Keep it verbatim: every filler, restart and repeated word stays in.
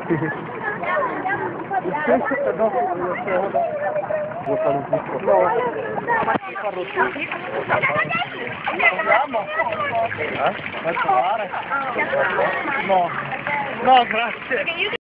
Il pesce per dopo lo sono. Vuoi fare un picco? No. Ma ti farò tu? Andiamo? Eh? Vai a trovare? No. No, grazie.